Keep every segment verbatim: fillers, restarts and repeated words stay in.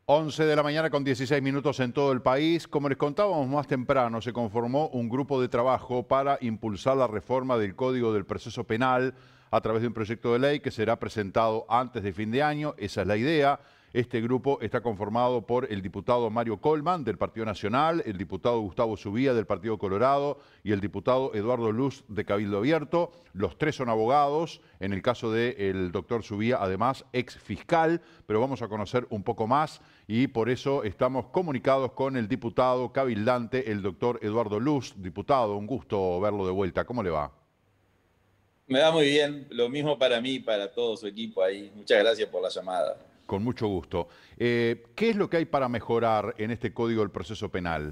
once de la mañana con dieciséis minutos en todo el país. Como les contábamos más temprano, se conformó un grupo de trabajo para impulsar la reforma del Código del Proceso Penal a través de un proyecto de ley que será presentado antes de fin de año. Esa es la idea. Este grupo está conformado por el diputado Mario Colman, del Partido Nacional, el diputado Gustavo Subía, del Partido Colorado, y el diputado Eduardo Luz, de Cabildo Abierto. Los tres son abogados, en el caso del doctor Subía, además, ex fiscal, pero vamos a conocer un poco más y por eso estamos comunicados con el diputado cabildante, el doctor Eduardo Luz. Diputado, un gusto verlo de vuelta. ¿Cómo le va? Me va muy bien, lo mismo para mí y para todo su equipo ahí. Muchas gracias por la llamada. Con mucho gusto. Eh, ¿Qué es lo que hay para mejorar en este Código del Proceso Penal?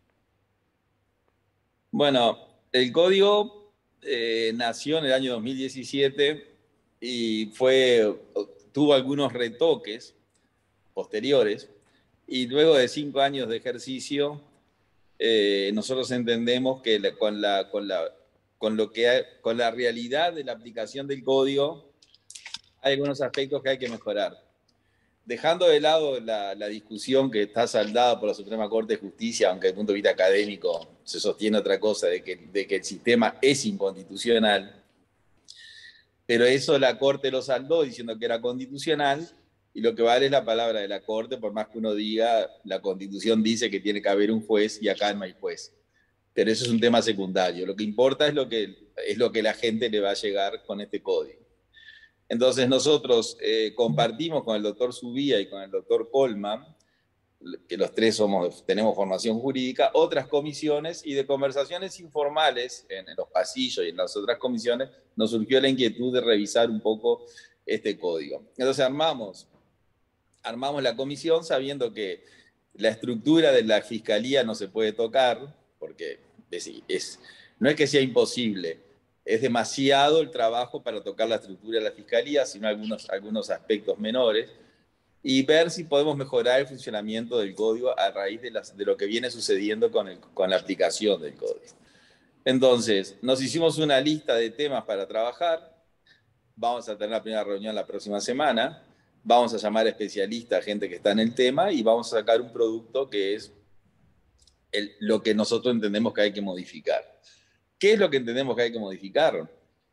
Bueno, el código eh, nació en el año dos mil diecisiete y fue, tuvo algunos retoques posteriores, y luego de cinco años de ejercicio, eh, nosotros entendemos que la, con, la, con, la, con, lo que hay, con la realidad de la aplicación del código hay algunos aspectos que hay que mejorar. Dejando de lado la, la discusión que está saldada por la Suprema Corte de Justicia, aunque desde el punto de vista académico se sostiene otra cosa, de que, de que el sistema es inconstitucional, pero eso la Corte lo saldó diciendo que era constitucional, y lo que vale es la palabra de la Corte, por más que uno diga, la Constitución dice que tiene que haber un juez y acá no hay juez. Pero eso es un tema secundario. Lo que importa es lo que, es lo que la gente le va a llegar con este código. Entonces nosotros eh, compartimos con el doctor Subía y con el doctor Colman, que los tres somos, tenemos formación jurídica, otras comisiones, y de conversaciones informales en, en los pasillos y en las otras comisiones nos surgió la inquietud de revisar un poco este código. Entonces armamos, armamos la comisión sabiendo que la estructura de la fiscalía no se puede tocar, porque es, es, no es que sea imposible, es demasiado el trabajo para tocar la estructura de la fiscalía, sino algunos, algunos aspectos menores, y ver si podemos mejorar el funcionamiento del código a raíz de, las, de lo que viene sucediendo con, el, con la aplicación del código. Entonces, nos hicimos una lista de temas para trabajar. Vamos a tener la primera reunión la próxima semana. Vamos a llamar a especialistas, gente que está en el tema, y vamos a sacar un producto que es el, lo que nosotros entendemos que hay que modificar. ¿Qué es lo que entendemos que hay que modificar?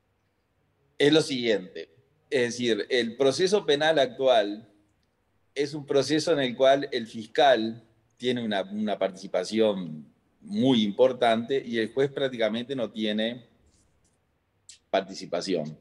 Es lo siguiente. Es decir, el proceso penal actual es un proceso en el cual el fiscal tiene una, una participación muy importante y el juez prácticamente no tiene participación.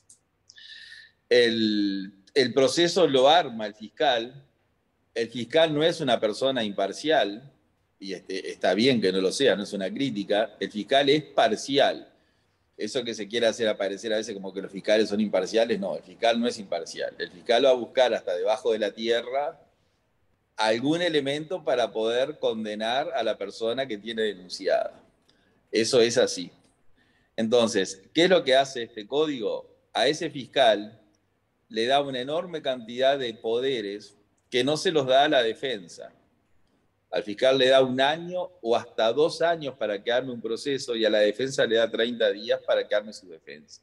El, el proceso lo arma el fiscal. El fiscal no es una persona imparcial, y este, está bien que no lo sea, no es una crítica. El fiscal es parcial. Eso que se quiere hacer aparecer a veces como que los fiscales son imparciales, no, el fiscal no es imparcial. El fiscal va a buscar hasta debajo de la tierra algún elemento para poder condenar a la persona que tiene denunciada. Eso es así. Entonces, ¿qué es lo que hace este código? A ese fiscal le da una enorme cantidad de poderes que no se los da a la defensa. Al fiscal le da un año o hasta dos años para que arme un proceso, y a la defensa le da treinta días para que arme su defensa.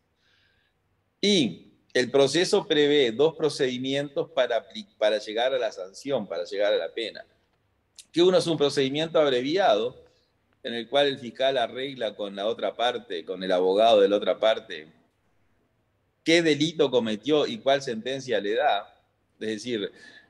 Y el proceso prevé dos procedimientos para, para llegar a la sanción, para llegar a la pena. Que uno es un procedimiento abreviado, en el cual el fiscal arregla con la otra parte, con el abogado de la otra parte, qué delito cometió y cuál sentencia le da. Es decir,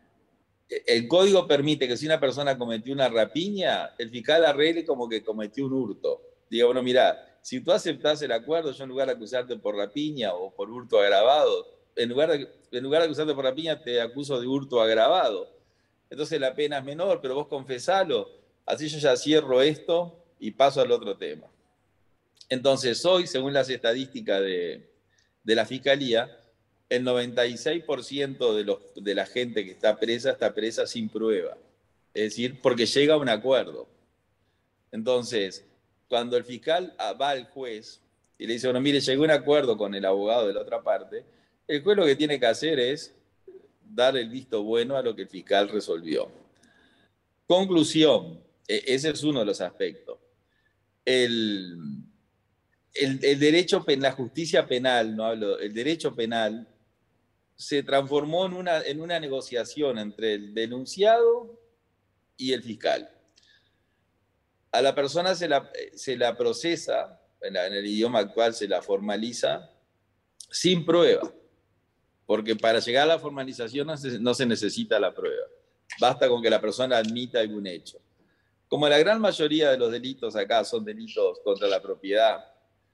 el código permite que si una persona cometió una rapiña, el fiscal arregle como que cometió un hurto. Diga, bueno, mira, si tú aceptás el acuerdo, yo en lugar de acusarte por rapiña o por hurto agravado, en lugar de, en lugar de acusarte por rapiña, te acuso de hurto agravado. Entonces la pena es menor, pero vos confesalo. Así yo ya cierro esto y paso al otro tema. Entonces hoy, según las estadísticas de, de la Fiscalía, el noventa y seis por ciento de, los, de la gente que está presa está presa sin prueba. Es decir, porque llega a un acuerdo. Entonces, cuando el fiscal va al juez y le dice, bueno, mire, llegó a un acuerdo con el abogado de la otra parte, el juez lo que tiene que hacer es dar el visto bueno a lo que el fiscal resolvió. Conclusión, ese es uno de los aspectos. El, el, el derecho, la justicia penal, no hablo, el derecho penal se transformó en una, en una negociación entre el denunciado y el fiscal. A la persona se la, se la procesa, en, la, en el idioma actual se la formaliza, sin prueba, porque para llegar a la formalización no se, no se necesita la prueba. Basta con que la persona admita algún hecho. Como la gran mayoría de los delitos acá son delitos contra la propiedad,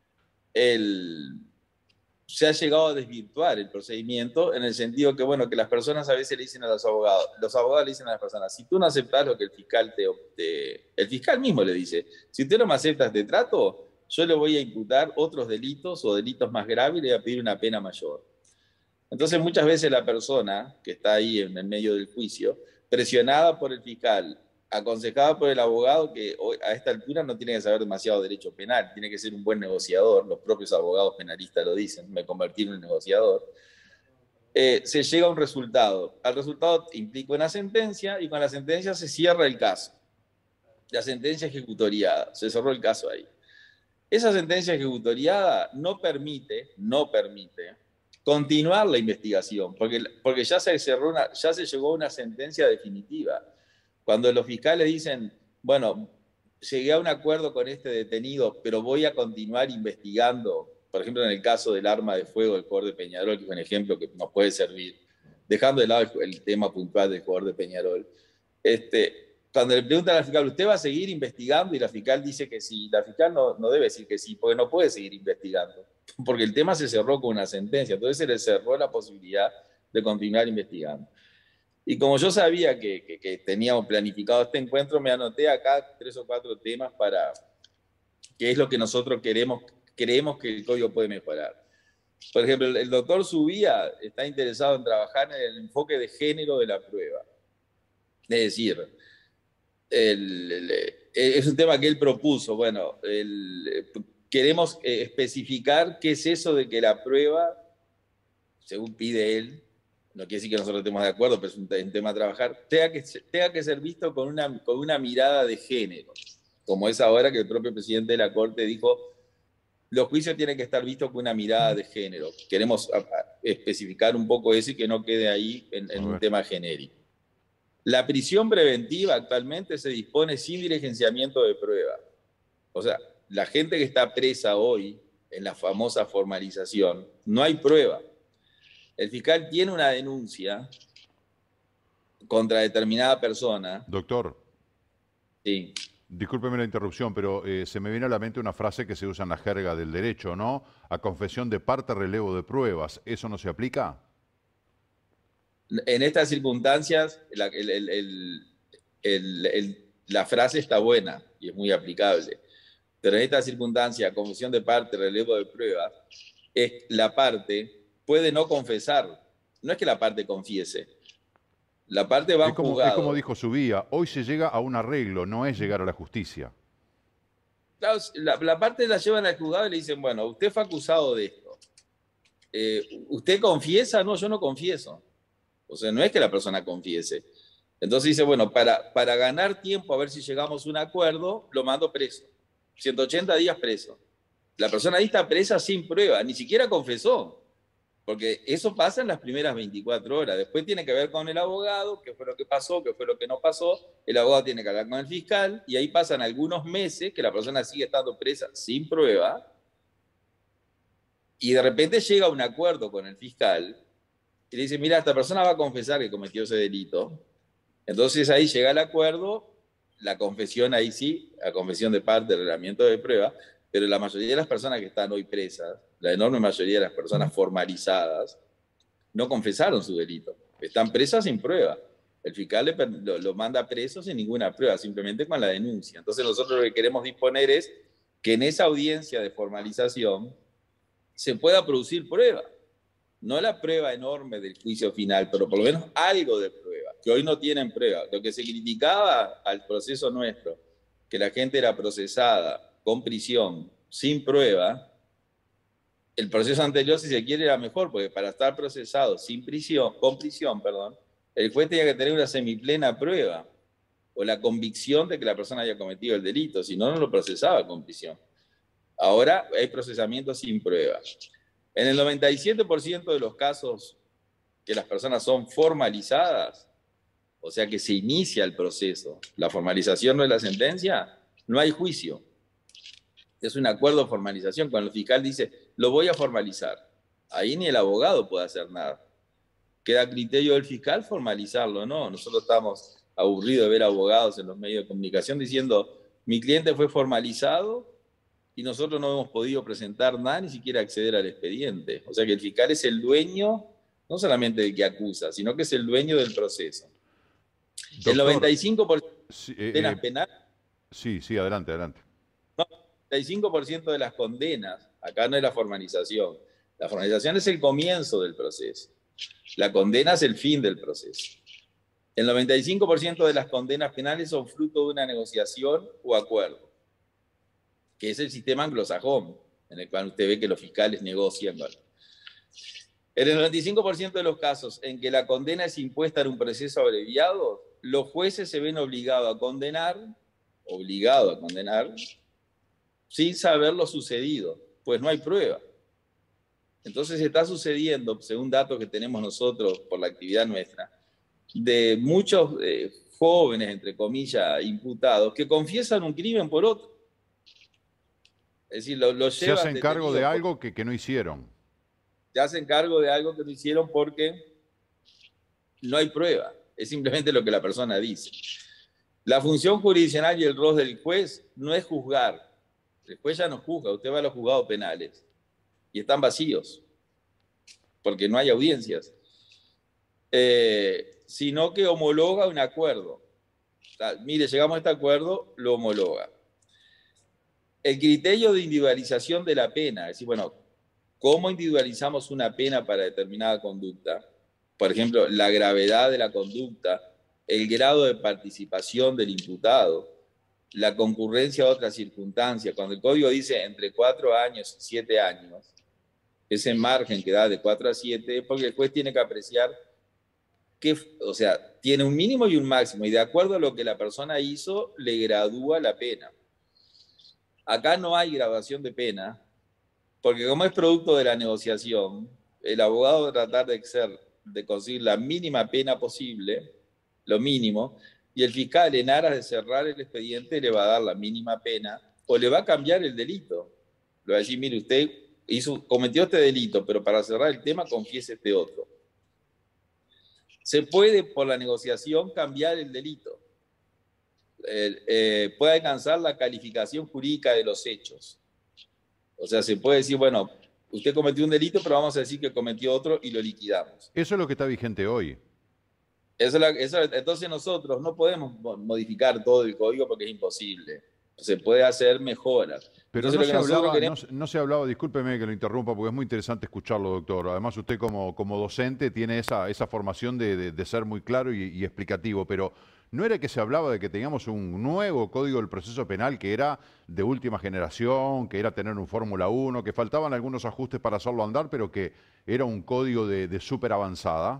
el, se ha llegado a desvirtuar el procedimiento en el sentido que, bueno, que las personas a veces le dicen a los abogados, los abogados le dicen a las personas, si tú no aceptas lo que el fiscal te, te... El fiscal mismo le dice, si usted no me acepta este trato, yo le voy a imputar otros delitos o delitos más graves y le voy a pedir una pena mayor. Entonces muchas veces la persona que está ahí en el medio del juicio, presionada por el fiscal, aconsejada por el abogado, que hoy, a esta altura no tiene que saber demasiado derecho penal, tiene que ser un buen negociador, los propios abogados penalistas lo dicen, me convertí en un negociador, eh, se llega a un resultado. Al resultado implica una sentencia y con la sentencia se cierra el caso. La sentencia ejecutoriada, se cerró el caso ahí. Esa sentencia ejecutoriada no permite, no permite continuar la investigación, porque, porque ya, se cerró una, ya se llegó a una sentencia definitiva. Cuando los fiscales dicen, bueno, llegué a un acuerdo con este detenido, pero voy a continuar investigando, por ejemplo, en el caso del arma de fuego del jugador de Peñarol, que es un ejemplo que nos puede servir, dejando de lado el, el tema puntual del jugador de Peñarol, este, cuando le preguntan al fiscal, ¿usted va a seguir investigando? Y la fiscal dice que sí. La fiscal no, no debe decir que sí, porque no puede seguir investigando, porque el tema se cerró con una sentencia, entonces se le cerró la posibilidad de continuar investigando. Y como yo sabía que, que, que teníamos planificado este encuentro, me anoté acá tres o cuatro temas para qué es lo que nosotros queremos, creemos que el código puede mejorar. Por ejemplo, el doctor Subía está interesado en trabajar en el enfoque de género de la prueba. Es decir, el, el, es un tema que él propuso. Bueno, el, queremos especificar qué es eso de que la prueba, según pide él, no quiere decir que nosotros estemos de acuerdo, pero es un, un tema a trabajar, tenga que, tenga que ser visto con una, con una mirada de género, como es ahora que el propio presidente de la Corte dijo, los juicios tienen que estar vistos con una mirada de género. Queremos a, a, especificar un poco eso y que no quede ahí en, en un tema genérico. La prisión preventiva actualmente se dispone sin diligenciamiento de prueba. O sea, la gente que está presa hoy, en la famosa formalización, no hay prueba. El fiscal tiene una denuncia contra determinada persona. Doctor. Sí. Discúlpeme la interrupción, pero eh, se me viene a la mente una frase que se usa en la jerga del derecho, ¿no? A confesión de parte, relevo de pruebas. ¿Eso no se aplica? En estas circunstancias, la, el, el, el, el, el, la frase está buena y es muy aplicable. Pero en esta circunstancia, confesión de parte, relevo de pruebas, es la parte puede no confesar. No es que la parte confiese. La parte va a es como, juzgado. Es como dijo Subía, hoy se llega a un arreglo, no es llegar a la justicia. Claro, la, la parte la llevan al juzgado y le dicen, bueno, usted fue acusado de esto. Eh, ¿Usted confiesa? No, yo no confieso. O sea, no es que la persona confiese. Entonces dice, bueno, para, para ganar tiempo a ver si llegamos a un acuerdo, lo mando preso. ciento ochenta días preso. La persona ahí está presa sin prueba, ni siquiera confesó. Porque eso pasa en las primeras veinticuatro horas. Después tiene que ver con el abogado, qué fue lo que pasó, qué fue lo que no pasó. El abogado tiene que hablar con el fiscal y ahí pasan algunos meses que la persona sigue estando presa sin prueba y de repente llega a un acuerdo con el fiscal y le dice, mira, esta persona va a confesar que cometió ese delito. Entonces ahí llega el acuerdo, la confesión ahí sí, la confesión de parte, el reglamento de prueba, pero la mayoría de las personas que están hoy presas, la enorme mayoría de las personas formalizadas, no confesaron su delito. Están presas sin prueba. El fiscal le, lo, lo manda preso sin ninguna prueba, simplemente con la denuncia. Entonces nosotros lo que queremos disponer es que en esa audiencia de formalización se pueda producir prueba. No la prueba enorme del juicio final, pero por lo menos algo de prueba, que hoy no tienen prueba. Lo que se criticaba al proceso nuestro, que la gente era procesada con prisión, sin prueba, el proceso anterior, si se quiere, era mejor, porque para estar procesado sin prisión, con prisión, perdón, el juez tenía que tener una semiplena prueba, o la convicción de que la persona haya cometido el delito, si no, no lo procesaba con prisión. Ahora hay procesamiento sin prueba. En el noventa y siete por ciento de los casos que las personas son formalizadas, o sea que se inicia el proceso, la formalización no es la sentencia, no hay juicio. Es un acuerdo de formalización. Cuando el fiscal dice, lo voy a formalizar, ahí ni el abogado puede hacer nada. Queda a criterio del fiscal formalizarlo, ¿no? Nosotros estamos aburridos de ver abogados en los medios de comunicación diciendo, mi cliente fue formalizado y nosotros no hemos podido presentar nada, ni siquiera acceder al expediente. O sea que el fiscal es el dueño, no solamente del que acusa, sino que es el dueño del proceso. Doctor, el noventa y cinco por ciento sí, de eh, penas eh, penales, sí, sí, adelante, adelante. no, el noventa y cinco por ciento de las condenas, acá no es la formalización, la formalización es el comienzo del proceso, la condena es el fin del proceso. El noventa y cinco por ciento de las condenas penales son fruto de una negociación o acuerdo, que es el sistema anglosajón, en el cual usted ve que los fiscales negocian. ¿Vale? En el noventa y cinco por ciento de los casos en que la condena es impuesta en un proceso abreviado, los jueces se ven obligados a condenar, obligados a condenar, sin saber lo sucedido, pues no hay prueba. Entonces está sucediendo, según datos que tenemos nosotros por la actividad nuestra, de muchos eh, jóvenes, entre comillas, imputados, que confiesan un crimen por otro. Es decir, lo, lo Se llevan hacen cargo de detenidos algo por- que, que no hicieron. se hacen cargo de algo que no hicieron porque no hay prueba, es simplemente lo que la persona dice. La función jurisdiccional y el rol del juez no es juzgar. El juez ya no juzga, usted va a los juzgados penales y están vacíos, porque no hay audiencias, eh, sino que homologa un acuerdo. O sea, mire, llegamos a este acuerdo, lo homologa. El criterio de individualización de la pena, es decir, bueno, ¿cómo individualizamos una pena para determinada conducta? Por ejemplo, la gravedad de la conducta, el grado de participación del imputado, la concurrencia a otras circunstancias. Cuando el código dice entre cuatro años y siete años, ese margen que da de cuatro a siete, porque el juez tiene que apreciar que, o sea, tiene un mínimo y un máximo, y de acuerdo a lo que la persona hizo, le gradúa la pena. Acá no hay graduación de pena, porque como es producto de la negociación, el abogado va a tratar de, ser, de conseguir la mínima pena posible, lo mínimo, y el fiscal, en aras de cerrar el expediente, le va a dar la mínima pena o le va a cambiar el delito. Le va a decir, mire, usted hizo, cometió este delito, pero para cerrar el tema confiese este otro. Se puede, por la negociación, cambiar el delito. Eh, eh, puede alcanzar la calificación jurídica de los hechos. O sea, se puede decir, bueno, usted cometió un delito, pero vamos a decir que cometió otro y lo liquidamos. Eso es lo que está vigente hoy. Eso, eso, entonces nosotros no podemos modificar todo el código porque es imposible. Se puede hacer mejoras. Pero Entonces, no lo que se nosotros hablaba, queremos... no, no se hablaba, discúlpeme que lo interrumpa porque es muy interesante escucharlo, doctor. Además, usted como, como docente tiene esa, esa formación de, de, de ser muy claro y, y explicativo, pero ¿no era que se hablaba de que teníamos un nuevo código del proceso penal que era de última generación, que era tener un Fórmula uno, que faltaban algunos ajustes para hacerlo andar, pero que era un código de, de súper avanzada?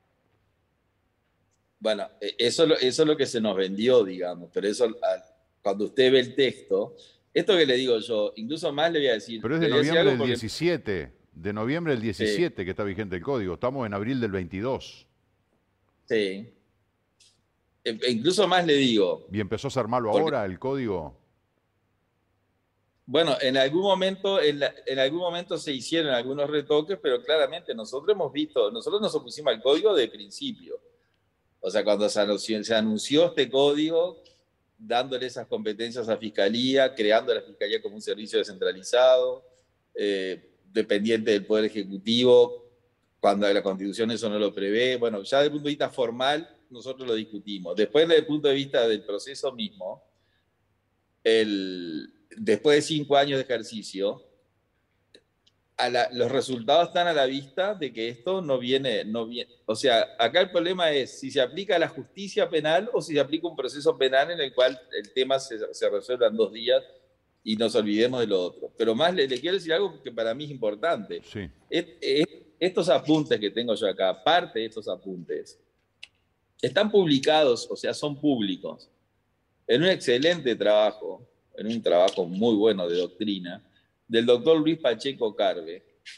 Bueno, eso, eso es lo que se nos vendió, digamos, pero eso, cuando usted ve el texto, esto que le digo yo, incluso más le voy a decir... Pero es le de voy a decir noviembre algo del porque, diecisiete, de noviembre del diecisiete sí, que está vigente el código. Estamos en abril del veintidós. sí. E, incluso más le digo, ¿Y empezó a ser malo porque, ahora el código? bueno, en algún momento, en, la, en algún momento se hicieron algunos retoques, pero claramente nosotros hemos visto, nosotros nos opusimos al código de principio. O sea, cuando se anunció, se anunció este código, dándole esas competencias a Fiscalía, creando la Fiscalía como un servicio descentralizado, eh, dependiente del Poder Ejecutivo, cuando la Constitución eso no lo prevé. Bueno, ya desde el punto de vista formal, nosotros lo discutimos. Después, desde el punto de vista del proceso mismo, el, después de cinco años de ejercicio, a la, los resultados están a la vista de que esto no viene, no viene. O sea, acá el problema es si se aplica la justicia penal o si se aplica un proceso penal en el cual el tema se, se resuelva en dos días y nos olvidemos de lo otro. Pero más le, le quiero decir algo que para mí es importante. Sí. Es, es, estos apuntes que tengo yo acá, parte de estos apuntes, están publicados, o sea, son públicos, en un excelente trabajo, en un trabajo muy bueno de doctrina, del doctor Luis Pacheco Carve,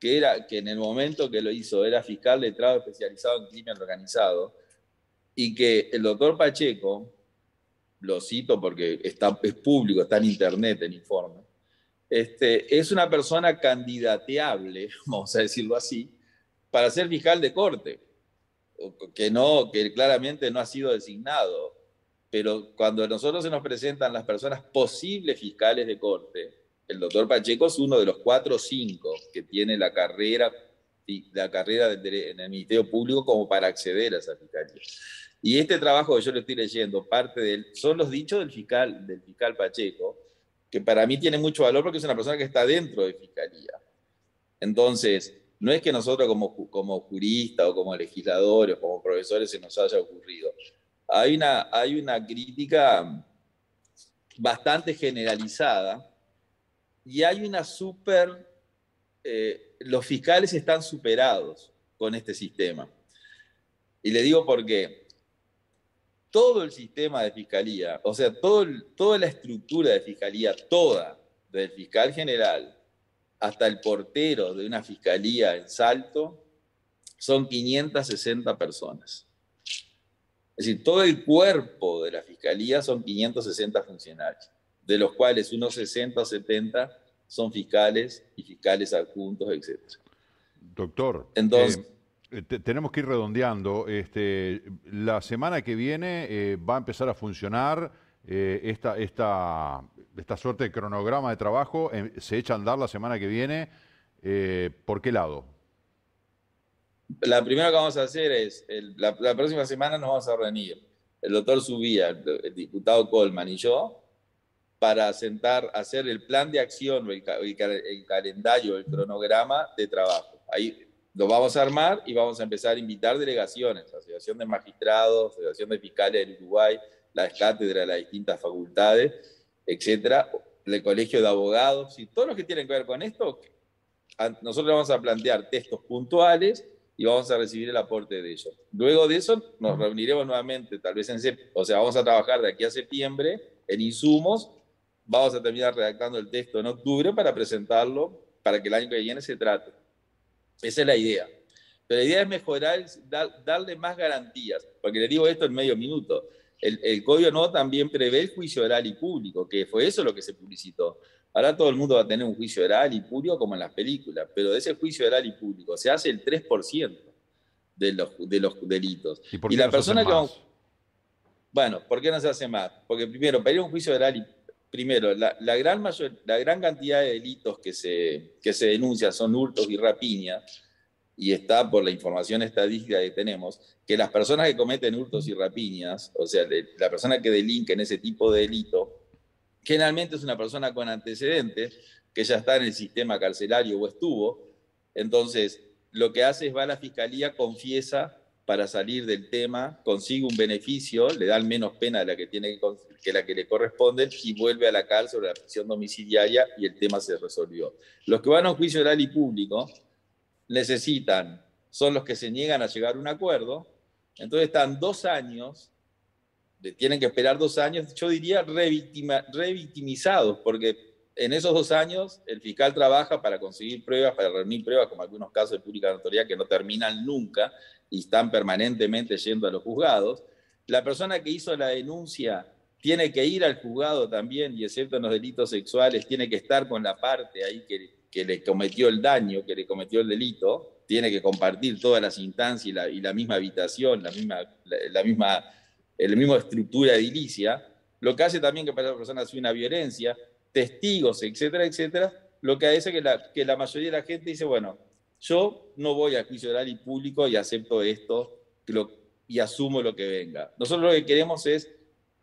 que, era, que en el momento que lo hizo era fiscal letrado especializado en crimen organizado, y que el doctor Pacheco, lo cito porque está, es público, está en internet el informe, este, es una persona candidateable, vamos a decirlo así, para ser fiscal de corte, que, no, que claramente no ha sido designado. Pero cuando a nosotros se nos presentan las personas posibles fiscales de corte, el doctor Pacheco es uno de los cuatro o cinco que tiene la carrera, la carrera en el Ministerio Público como para acceder a esa fiscalía. Y este trabajo que yo le estoy leyendo, parte de él, son los dichos del fiscal, del fiscal Pacheco, que para mí tiene mucho valor porque es una persona que está dentro de fiscalía. Entonces, no es que nosotros como, como juristas o como legisladores o como profesores se nos haya ocurrido. Hay una, hay una crítica bastante generalizada y hay una súper... Eh, los fiscales están superados con este sistema. Y le digo por qué. Todo el sistema de fiscalía, o sea, todo, toda la estructura de fiscalía, toda, del fiscal general hasta el portero de una fiscalía en Salto, son quinientas sesenta personas. Es decir, todo el cuerpo de la fiscalía son quinientos sesenta funcionarios, de los cuales unos sesenta o setenta son fiscales y fiscales adjuntos, etcétera. Doctor, Entonces, eh, te, tenemos que ir redondeando. Este, la semana que viene eh, va a empezar a funcionar eh, esta, esta, esta suerte de cronograma de trabajo. Eh, se echa a andar la semana que viene. Eh, ¿Por qué lado? La primera que vamos a hacer es, el, la, la próxima semana nos vamos a reunir el doctor Subía, el, el diputado Colman y yo, para sentar, hacer el plan de acción, el, el, el calendario, el cronograma de trabajo. Ahí lo vamos a armar y vamos a empezar a invitar delegaciones, Asociación de Magistrados, Asociación de Fiscales del Uruguay, las cátedras de las distintas facultades, etcétera, el Colegio de Abogados, y todos los que tienen que ver con esto, nosotros vamos a plantear textos puntuales y vamos a recibir el aporte de ellos. Luego de eso nos reuniremos nuevamente, tal vez en septiembre, o sea, vamos a trabajar de aquí a septiembre en insumos, vamos a terminar redactando el texto en octubre para presentarlo para que el año que viene se trate. Esa es la idea. Pero la idea es mejorar, dar, darle más garantías, porque le digo esto en medio minuto. El, el Código Nuevo también prevé el juicio oral y público, que fue eso lo que se publicitó. Ahora todo el mundo va a tener un juicio oral y público como en las películas, pero de ese juicio oral y público se hace el tres por ciento de los, de los delitos. ¿Y por qué y la no se persona hace que más? vamos, bueno, ¿por qué no se hace más? Porque primero, para ir a un juicio oral y primero, la, la, gran mayor, la gran cantidad de delitos que se, que se denuncian son hurtos y rapiñas, y está por la información estadística que tenemos, que las personas que cometen hurtos y rapiñas, o sea, la persona que delinque en ese tipo de delito, generalmente es una persona con antecedentes, que ya está en el sistema carcelario o estuvo. Entonces, lo que hace es va a la fiscalía, confiesa para salir del tema, consigue un beneficio, le dan menos pena de la que, tiene que, que la que le corresponde y vuelve a la cárcel o a la prisión domiciliaria y el tema se resolvió. Los que van a un juicio oral y público necesitan, son los que se niegan a llegar a un acuerdo, entonces están dos años, tienen que esperar dos años, yo diría revictima, revictimizados, porque en esos dos años el fiscal trabaja para conseguir pruebas, para reunir pruebas, como algunos casos de pública notoriedad que no terminan nunca y están permanentemente yendo a los juzgados. La persona que hizo la denuncia tiene que ir al juzgado también, y excepto en los delitos sexuales, tiene que estar con la parte ahí que, que le cometió el daño, que le cometió el delito, tiene que compartir todas las instancias y la, y la misma habitación, la misma, la, la misma, la misma estructura edilicia, lo que hace también que para la persona sea una violencia, testigos, etcétera, etcétera, lo que hace que la, que la mayoría de la gente dice, bueno, yo no voy a juicio oral y público y acepto esto lo, y asumo lo que venga. Nosotros lo que queremos es,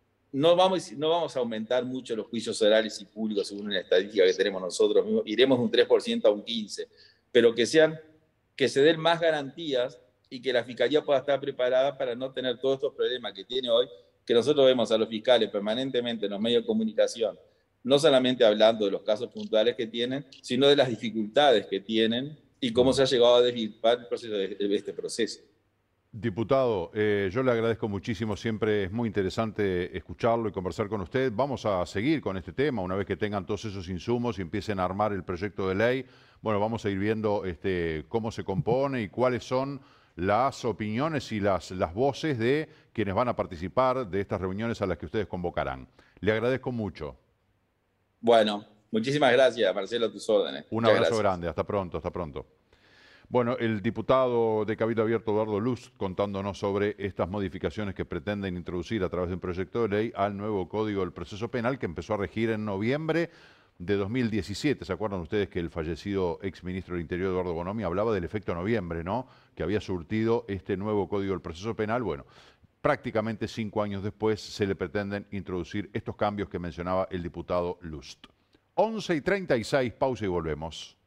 no vamos, no vamos a aumentar mucho los juicios orales y públicos según la estadística que tenemos nosotros mismos, iremos de un tres por ciento a un quince por ciento, pero que, sean, que se den más garantías y que la Fiscalía pueda estar preparada para no tener todos estos problemas que tiene hoy, que nosotros vemos a los fiscales permanentemente en los medios de comunicación, no solamente hablando de los casos puntuales que tienen, sino de las dificultades que tienen y cómo se ha llegado a desvirtuar el proceso de, de este proceso. Diputado, eh, yo le agradezco muchísimo, siempre es muy interesante escucharlo y conversar con usted. Vamos a seguir con este tema una vez que tengan todos esos insumos y empiecen a armar el proyecto de ley. Bueno, vamos a ir viendo este, cómo se compone y cuáles son las opiniones y las, las voces de quienes van a participar de estas reuniones a las que ustedes convocarán. Le agradezco mucho. Bueno, muchísimas gracias, Marcelo, a tus órdenes. Un Muchas abrazo gracias. grande, hasta pronto, hasta pronto. Bueno, el diputado de Cabildo Abierto, Eduardo Luz, contándonos sobre estas modificaciones que pretenden introducir a través de un proyecto de ley al nuevo Código del Proceso Penal que empezó a regir en noviembre de dos mil diecisiete. ¿Se acuerdan ustedes que el fallecido exministro del Interior, Eduardo Bonomi, hablaba del efecto noviembre, ¿no? Que había surtido este nuevo Código del Proceso Penal. Bueno, prácticamente cinco años después se le pretenden introducir estos cambios que mencionaba el diputado Lust. once y treinta y seis, pausa y volvemos.